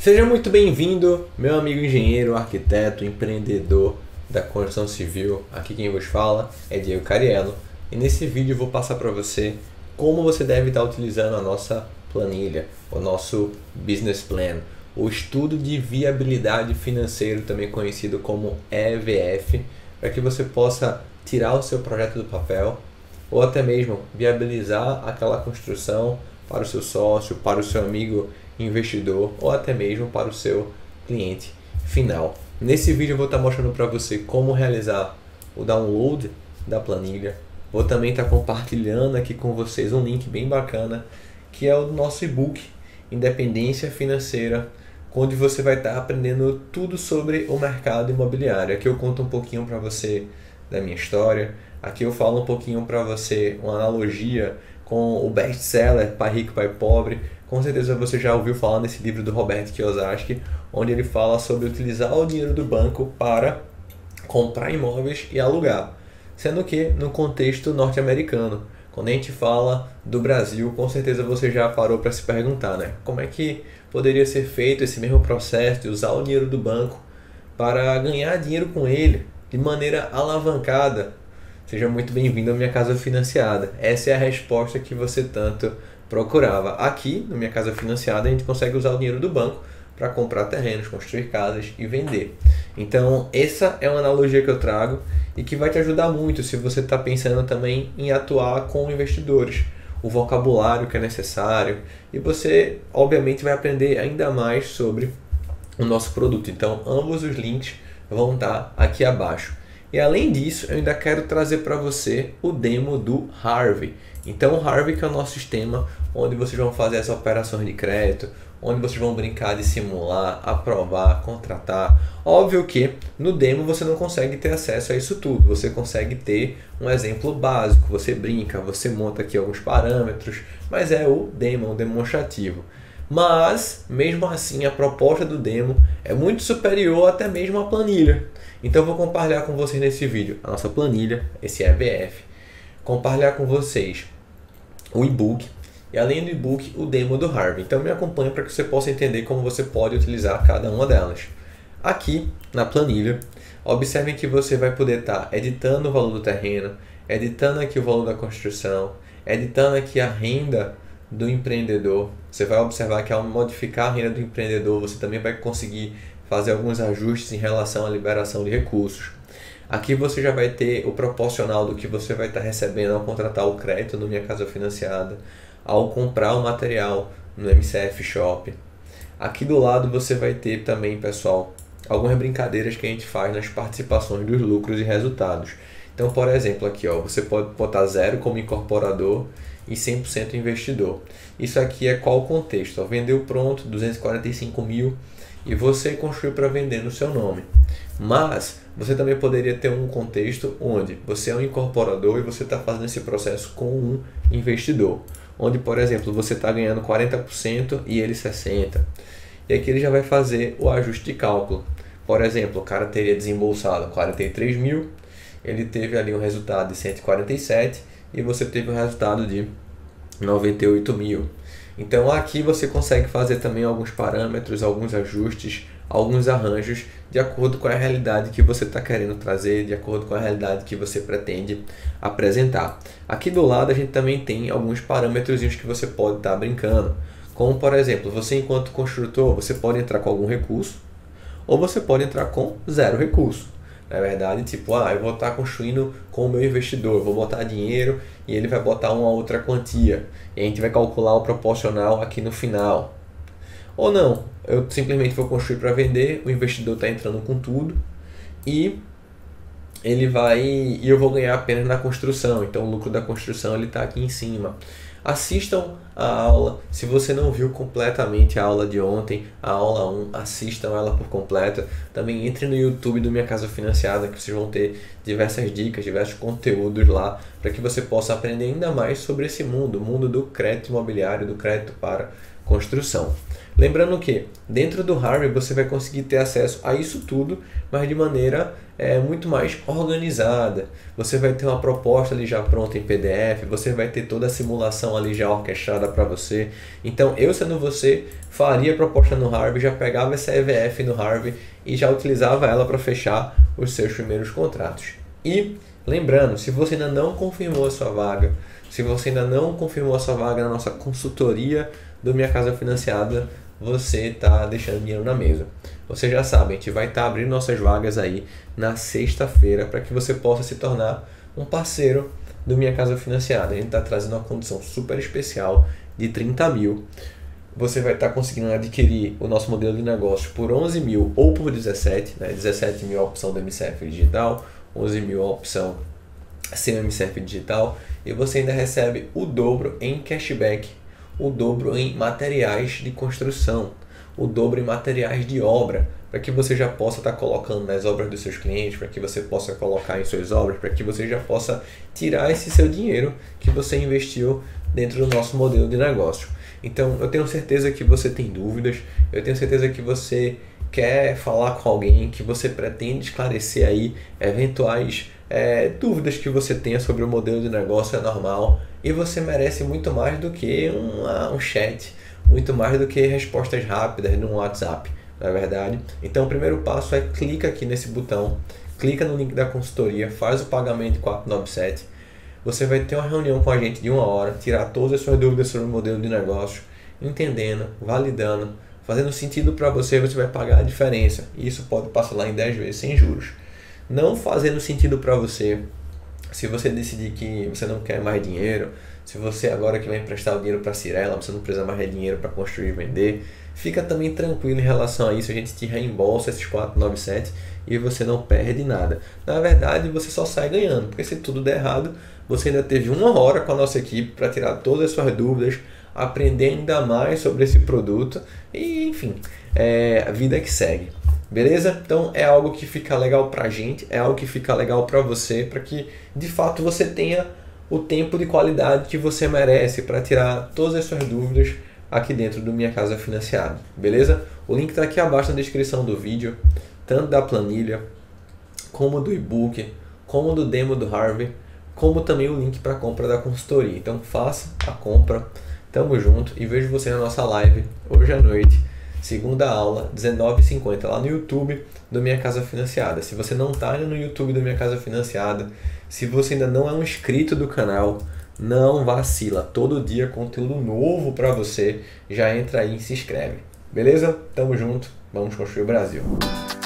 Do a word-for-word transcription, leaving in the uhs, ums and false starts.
Seja muito bem-vindo, meu amigo engenheiro, arquiteto, empreendedor da construção civil. Aqui quem vos fala é Diego Cariello e nesse vídeo eu vou passar para você como você deve estar utilizando a nossa planilha, o nosso business plan, o estudo de viabilidade financeiro, também conhecido como E V F, para que você possa tirar o seu projeto do papel ou até mesmo viabilizar aquela construção para o seu sócio, para o seu amigo investidor ou até mesmo para o seu cliente final. Nesse vídeo eu vou estar mostrando para você como realizar o download da planilha. Vou também estar compartilhando aqui com vocês um link bem bacana que é o nosso e-book Independência Financeira, onde você vai estar aprendendo tudo sobre o mercado imobiliário. Aqui eu conto um pouquinho para você da minha história. Aqui eu falo um pouquinho para você uma analogia com o best-seller Pai Rico, Pai Pobre. Com certeza você já ouviu falar nesse livro do Robert Kiyosaki, onde ele fala sobre utilizar o dinheiro do banco para comprar imóveis e alugar. Sendo que no contexto norte-americano, quando a gente fala do Brasil, com certeza você já parou para se perguntar, né? Como é que poderia ser feito esse mesmo processo de usar o dinheiro do banco para ganhar dinheiro com ele de maneira alavancada? Seja muito bem-vindo à Minha Casa Financiada. Essa é a resposta que você tanto procurava. Aqui, na Minha Casa Financiada, a gente consegue usar o dinheiro do banco para comprar terrenos, construir casas e vender. Então, essa é uma analogia que eu trago e que vai te ajudar muito se você está pensando também em atuar com investidores. O vocabulário que é necessário e você, obviamente, vai aprender ainda mais sobre o nosso produto. Então, ambos os links vão estar aqui abaixo. E além disso, eu ainda quero trazer para você o demo do Harvey. Então o Harvey que é o nosso sistema onde vocês vão fazer as operações de crédito, onde vocês vão brincar de simular, aprovar, contratar. Óbvio que no demo você não consegue ter acesso a isso tudo, você consegue ter um exemplo básico, você brinca, você monta aqui alguns parâmetros, mas é o demo, um demonstrativo. Mas, mesmo assim, a proposta do demo é muito superior até mesmo à planilha. Então eu vou compartilhar com vocês nesse vídeo a nossa planilha, esse E V F, compartilhar com vocês o e-book e além do e-book o demo do Harvey. Então me acompanhe para que você possa entender como você pode utilizar cada uma delas. Aqui na planilha, observem que você vai poder estar editando o valor do terreno, editando aqui o valor da construção, editando aqui a renda do empreendedor. Você vai observar que ao modificar a renda do empreendedor, você também vai conseguir fazer alguns ajustes em relação à liberação de recursos. Aqui você já vai ter o proporcional do que você vai estar recebendo ao contratar o crédito no Minha Casa Financiada, ao comprar o material no M C F Shop. Aqui do lado você vai ter também, pessoal, algumas brincadeiras que a gente faz nas participações dos lucros e resultados. Então, por exemplo, aqui ó, você pode botar zero como incorporador e cem por cento investidor. Isso aqui é qual o contexto? Ó, vendeu pronto, duzentos e quarenta e cinco mil e você construiu para vender no seu nome. Mas você também poderia ter um contexto onde você é um incorporador e você está fazendo esse processo com um investidor. Onde, por exemplo, você está ganhando quarenta por cento e ele sessenta por cento. E aqui ele já vai fazer o ajuste de cálculo. Por exemplo, o cara teria desembolsado quarenta e três mil, ele teve ali um resultado de cento e quarenta e sete e você teve um resultado de noventa e oito mil. Então aqui você consegue fazer também alguns parâmetros, alguns ajustes, alguns arranjos de acordo com a realidade que você está querendo trazer, de acordo com a realidade que você pretende apresentar. Aqui do lado a gente também tem alguns parâmetros que você pode estar brincando, como por exemplo, você enquanto construtor, você pode entrar com algum recurso ou você pode entrar com zero recurso. Na verdade, tipo, ah, eu vou estar construindo com o meu investidor, eu vou botar dinheiro e ele vai botar uma outra quantia. E a gente vai calcular o proporcional aqui no final. Ou não, eu simplesmente vou construir para vender, o investidor está entrando com tudo e ele vai e eu vou ganhar apenas na construção. Então o lucro da construção ele está aqui em cima. Assistam a aula, se você não viu completamente a aula de ontem, a aula um, assistam ela por completa. Também entre no YouTube do Minha Casa Financiada, que vocês vão ter diversas dicas, diversos conteúdos lá, para que você possa aprender ainda mais sobre esse mundo, o mundo do crédito imobiliário, do crédito para construção. Lembrando que dentro do Harvey você vai conseguir ter acesso a isso tudo, mas de maneira é, muito mais organizada. Você vai ter uma proposta ali já pronta em P D F, você vai ter toda a simulação ali já orquestrada para você. Então eu, sendo você, faria a proposta no Harvey, já pegava essa E V F no Harvey e já utilizava ela para fechar os seus primeiros contratos. E lembrando, se você ainda não confirmou a sua vaga, se você ainda não confirmou a sua vaga na nossa consultoria do Minha Casa Financiada, você está deixando dinheiro na mesa. Você já sabe, a gente vai estar tá abrindo nossas vagas aí na sexta-feira para que você possa se tornar um parceiro do Minha Casa Financiada. A gente está trazendo uma condição super especial de trinta mil. Você vai estar tá conseguindo adquirir o nosso modelo de negócio por onze mil ou por dezessete, né? dezessete mil a opção do M C F digital, onze mil a opção sem M C F digital, e você ainda recebe o dobro em cashback, o dobro em materiais de construção, o dobro em materiais de obra, para que você já possa estar colocando nas obras dos seus clientes, para que você possa colocar em suas obras, para que você já possa tirar esse seu dinheiro que você investiu dentro do nosso modelo de negócio. Então eu tenho certeza que você tem dúvidas, eu tenho certeza que você quer falar com alguém, que você pretende esclarecer aí eventuais é, dúvidas que você tenha sobre o modelo de negócio é normal, e você merece muito mais do que um, um chat, muito mais do que respostas rápidas no WhatsApp, não é verdade? Então o primeiro passo é clica aqui nesse botão, clica no link da consultoria, faz o pagamento de quatrocentos e noventa e sete, você vai ter uma reunião com a gente de uma hora, tirar todas as suas dúvidas sobre o modelo de negócio, entendendo, validando, fazendo sentido para você, você vai pagar a diferença. E isso pode passar lá em dez vezes sem juros. Não fazendo sentido para você, se você decidir que você não quer mais dinheiro, se você agora que vai emprestar o dinheiro para a Cirela, você não precisa mais de dinheiro para construir e vender, fica também tranquilo em relação a isso, a gente te reembolsa esses quatrocentos e noventa e sete e você não perde nada. Na verdade, você só sai ganhando, porque se tudo der errado, você ainda teve uma hora com a nossa equipe para tirar todas as suas dúvidas, aprender ainda mais sobre esse produto e, enfim, é a vida que segue. Beleza? Então é algo que fica legal pra gente, é algo que fica legal pra você, para que de fato você tenha o tempo de qualidade que você merece para tirar todas as suas dúvidas aqui dentro do Minha Casa Financiada. Beleza? O link está aqui abaixo na descrição do vídeo, tanto da planilha, como do e-book, como do demo do Harvey, como também o link para a compra da consultoria. Então faça a compra, tamo junto e vejo você na nossa live hoje à noite, segunda aula, dezenove e cinquenta, lá no YouTube do Minha Casa Financiada. Se você não está no YouTube do Minha Casa Financiada, se você ainda não é um inscrito do canal, não vacila, todo dia conteúdo novo para você, já entra aí e se inscreve. Beleza? Tamo junto, vamos construir o Brasil.